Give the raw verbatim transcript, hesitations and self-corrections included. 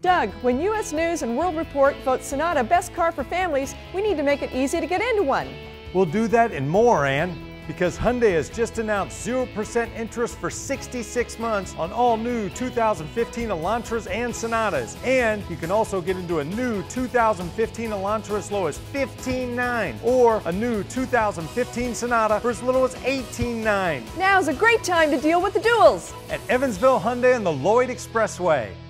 Doug, when U S News and World Report votes Sonata best car for families, we need to make it easy to get into one. We'll do that and more, Ann, because Hyundai has just announced zero percent interest for sixty-six months on all new two thousand fifteen Elantras and Sonatas. And you can also get into a new two thousand fifteen Elantra as low as fifteen nine or a new two thousand fifteen Sonata for as little as eighteen nine. Now's a great time to deal with the Duells At Evansville Hyundai and the Lloyd Expressway.